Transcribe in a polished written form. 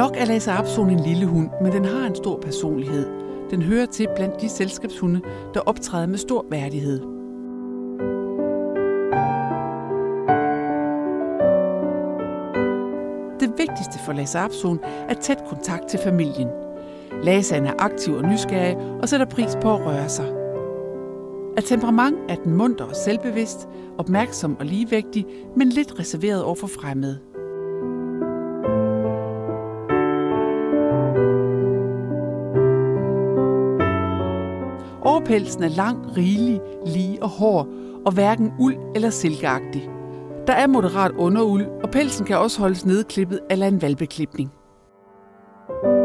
Nok er Lhasa Apso en lille hund, men den har en stor personlighed. Den hører til blandt de selskabshunde, der optræder med stor værdighed. Det vigtigste for Lhasa Apsoen er tæt kontakt til familien. Lhasaen er aktiv og nysgerrig og sætter pris på at røre sig. Af temperament er den munter og selvbevidst, opmærksom og ligevægtig, men lidt reserveret over for fremmede. Overpelsen er lang, rigelig, lige og hård, og hverken uld eller silkeagtig. Der er moderat underuld, og pelsen kan også holdes nedklippet eller en hvalpeklipning.